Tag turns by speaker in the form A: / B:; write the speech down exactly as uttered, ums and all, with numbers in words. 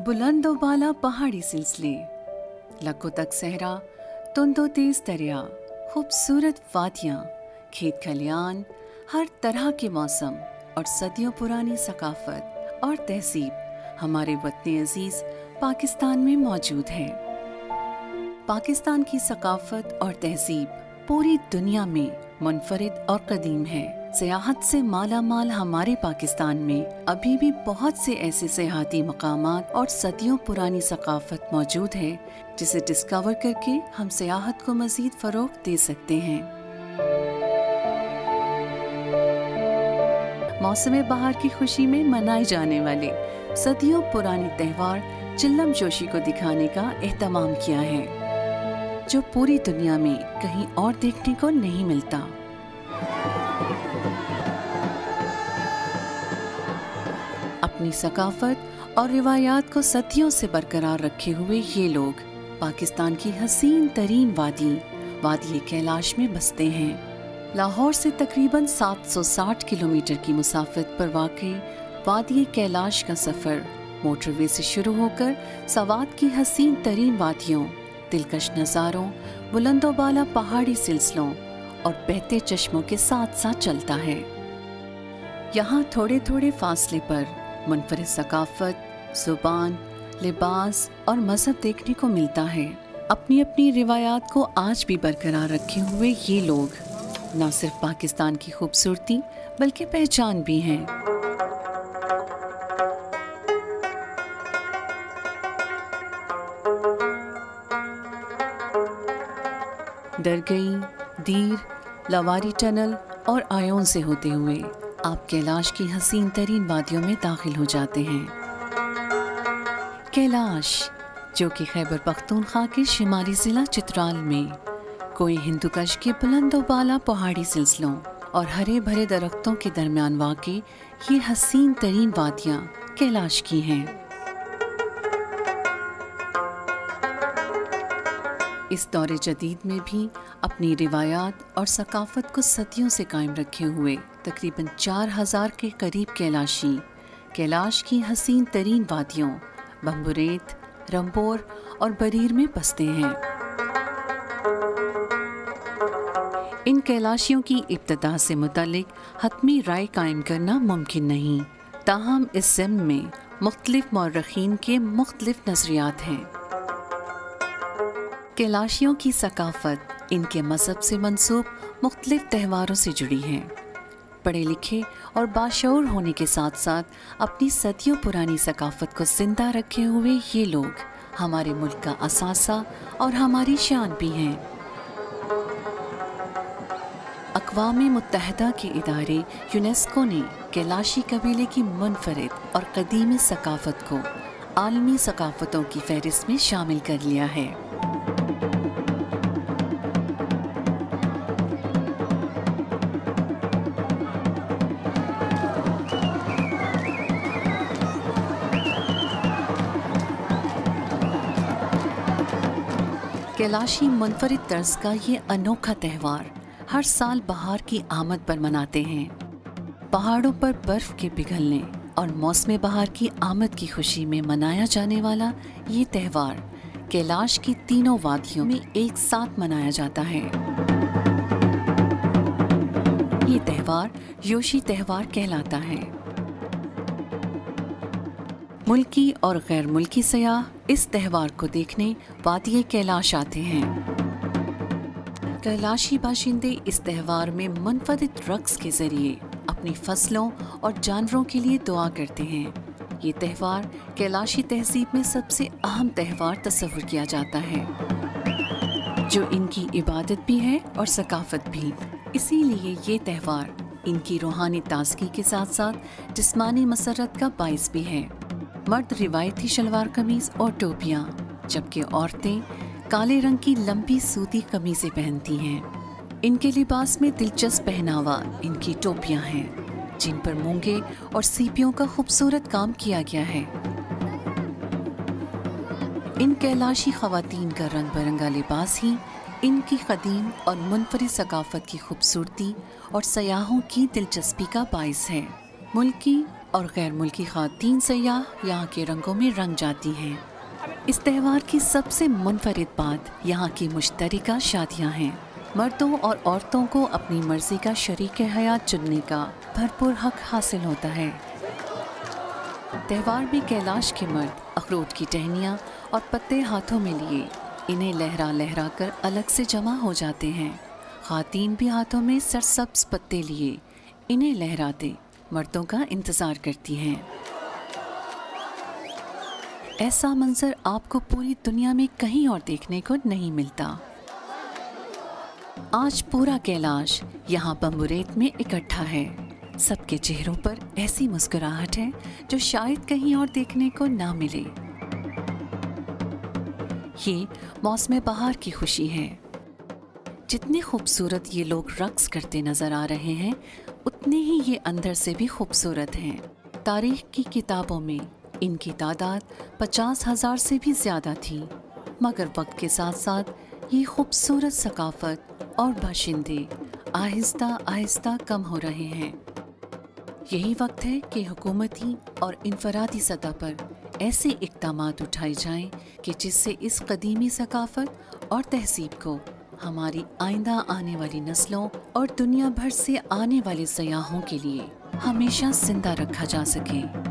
A: बुलंदो बाला पहाड़ी सिलसिले, लको तक सहरा, तुंदो तेज दरिया, खूबसूरत वादियाँ, खेत खलियान, हर तरह के मौसम और सदियों पुरानी सकाफत और तहजीब हमारे वतन अजीज पाकिस्तान में मौजूद है। पाकिस्तान की सकाफत और तहजीब पूरी दुनिया में मुनफरिद और कदीम है। सियाहत से माला माल हमारे पाकिस्तान में अभी भी बहुत से ऐसे सियाहती मकामात और सदियों पुरानी सकाफत मौजूद है जिसे डिस्कवर करके हम सियाहत को मजीद फरोग दे सकते हैं। मौसम बहार की खुशी में मनाए जाने वाले सदियों पुरानी त्यौहार चिल्लम जोशी को दिखाने का एहतमाम किया है, जो पूरी दुनिया में कहीं और देखने को नहीं मिलता। अपनी सकाफत और रिवायात को सदियों से बरकरार रखे हुए ये लोग पाकिस्तान की हसीन तरीन वादी वादी कैलाश में बसते हैं। लाहौर से तकरीबन सात सौ साठ किलोमीटर की मुसाफत पर वाक़ई वादी कैलाश का सफ़र मोटरवे से शुरू होकर सवात की हसीन तरीन वादियों, दिलकश नज़ारों, बुलंदो बाला पहाड़ी सिलसिलों और बहते चश्मों के साथ साथ चलता है। यहाँ थोड़े थोड़े फासले पर मुनफरिद सकाफत, ज़ुबान, लिबास और मज़हब देखने को मिलता है। अपनी अपनी रिवायात को आज भी बरकरार रखे हुए ये लोग न सिर्फ पाकिस्तान की खूबसूरती बल्कि पहचान भी हैं। दरगई, दीर, लवारी टनल और आयोन से होते हुए आप कैलाश की हसीन तरीन वादियों में दाखिल हो जाते हैं। कैलाश, जो कि खैबर पख्तूनख्वा के शिमाली ज़िला चित्राल में कोई हिंदुकश के बुलंदो बाला पहाड़ी सिलसिलों और हरे भरे दरख्तों के दरमियान वाक़ई ये हसीन तरीन वादियाँ कैलाश की हैं। इस दौरे जदीद में भी अपनी रिवायात और सकाफत को सदियों से कायम रखे हुए तकरीबन चार हजार के करीब कैलाशी कैलाश की हसीन तरीन वादियों बम्बुरेत, रंपोर और बरीर में बसते हैं। इन कैलाशियों की इब्तिदा से मुतालिक हतमी राय कायम करना मुमकिन नहीं, ताहम इस ज़िम्न में मुख्तलिफ मौरखीन के मुख्तलिफ नज़रियात हैं। कैलाशियों की सकाफत इनके मज़हब से मंसूब मुख्तलिफ त्यौहारों से जुड़ी है। पढ़े लिखे और बाशऊर होने के साथ साथ अपनी सदियों पुरानी सकाफत को जिंदा रखे हुए ये लोग हमारे मुल्क का असासा और हमारी शान भी हैं। अक़वाम मुत्तहिदा के इदारे यूनेस्को ने कैलाशी कबीले की मुनफरिद और कदीम सकाफत को आलमी सकाफतों की फहरिस्त में शामिल कर लिया है। कैलाशी मुनफरिद तर्ज का ये अनोखा त्यौहार हर साल बहार की आमद पर मनाते हैं। पहाड़ों पर बर्फ के पिघलने और मौसम बहार की आमद की खुशी में मनाया जाने वाला ये त्यौहार कैलाश की तीनों वादियों में एक साथ मनाया जाता है। ये त्यौहार योशी त्यौहार कहलाता है। मुल्की और गैर मुल्की सयाह इस त्यौहार को देखने वादी कैलाश आते हैं। कैलाशी बाशिंदे इस त्यौहार में मुनफरिद रक्स के जरिए अपनी फसलों और जानवरों के लिए दुआ करते हैं। ये त्यौहार कैलाशी तहजीब में सबसे अहम त्यौहार तस्वुर किया जाता है, जो इनकी इबादत भी है और सकाफत भी। इसीलिए ये त्यौहार इनकी रूहानी ताज़गी के साथ साथ जिस्मानी मसरत का बाइस भी है। मर्द रिवायती शलवार कमीज और टोपियाँ, जबकि औरतें काले रंग की लंबी सूती कमीजें पहनती हैं। इनके लिबास में दिलचस्प पहनावा इनकी टोपियाँ हैं, जिन पर मूंगे और सीपियों का खूबसूरत काम किया गया है। इन कैलाशी ख़वातीन का रंग बिरंगा लिबास ही इनकी कदीम और मुनफरिद सकाफत की खूबसूरती और सयाहों की दिलचस्पी का बाइस है। मुल्की और गैर मुल्की ख़वातीन सयाह यहाँ के रंगों में रंग जाती हैं। इस त्यौहार की सबसे मुनफरिद बात यहाँ की मुश्तरका शादियाँ हैं। मर्दों और औरतों को अपनी मर्जी का शरीक हयात चुनने का भरपूर हक हासिल होता है। त्यौहार में कैलाश के मर्द अखरोट की टहनियाँ और पत्ते हाथों में लिए इन्हें लहरा लहरा कर अलग से जमा हो जाते हैं। ख़वातीन भी हाथों में सरसब्ज पत्ते लिए इन्हें लहराते मर्दों का इंतज़ार करती हैं। ऐसा मंजर आपको पूरी दुनिया में कहीं और देखने को नहीं मिलता। आज पूरा कैलाश यहाँ बम्बुरेत में इकट्ठा है। सबके चेहरों पर ऐसी मुस्कुराहट है जो शायद कहीं और देखने को ना मिले। ये मौसम बहार की खुशी है। जितने खूबसूरत ये लोग रक्स करते नजर आ रहे हैं, उतने ही ये अंदर से भी खूबसूरत हैं। तारीख की किताबों में इनकी तादाद पचास हजार से भी ज़्यादा थी, मगर वक्त के साथ साथ ये खूबसूरत सकाफत और बाशिंदे आहिस्ता आहिस्ता कम हो रहे हैं। यही वक्त है कि हुकूमती और इनफरादी सतह पर ऐसे इक़दामात उठाए जाएं कि जिससे इस कदीमी सकाफत और तहजीब को हमारी आइंदा आने वाली नस्लों और दुनिया भर से आने वाले सयाहों के लिए हमेशा जिंदा रखा जा सके।